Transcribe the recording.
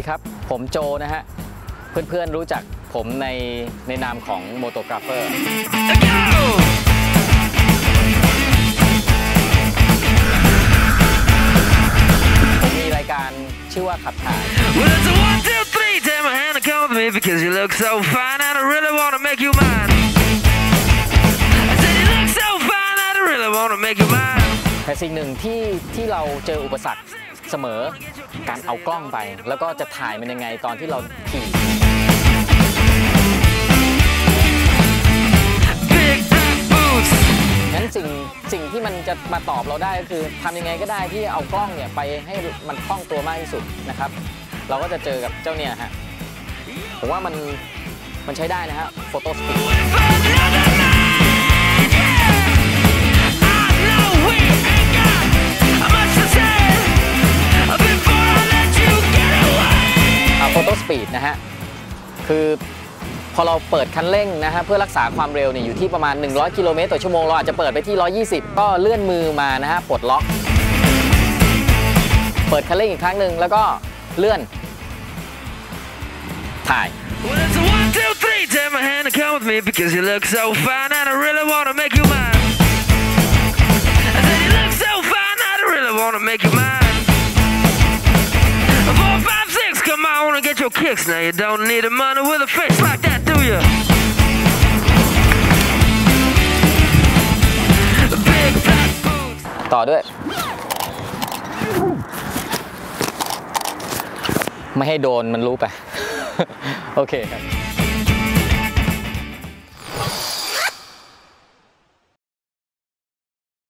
ดีครับผมโจนะฮะเพื่อนๆรู้จักผมในนามของโมโตกราฟเฟอร์ผมมีรายการชื่อว่าขับถ่ายแต่สิ่งหนึ่งที่เราเจออุปสรรคเสมอการเอากล้องไปแล้วก็จะถ่ายมันยังไงตอนที่เราขี่งั้นสิ่งที่มันจะมาตอบเราได้ก็คือทำยังไงก็ได้ที่เอากล้องเนี่ยไปให้มันคล่องตัวมากที่สุดนะครับเราก็จะเจอกับเจ้าเนี่ยฮะผมว่ามันใช้ได้นะฮะโฟโต้สปีดโฟโต้สปีดนะฮะคือพอเราเปิดคันเร่งนะฮะเพื่อรักษาความเร็วเนี่ยอยู่ที่ประมาณ100กิโลเมตรต่อชั่วโมงเราอาจจะเปิดไปที่120ก็เลื่อนมือมานะฮะปลดล็อกเปิดคันเร่งอีกครั้งหนึ่งแล้วก็เลื่อนถ่ายGet your kicks now. You don't need a money with a face like that, do you? Big black boots. ต่อด้วยไม่ให้โดนมันรู้ไปโอเคครับ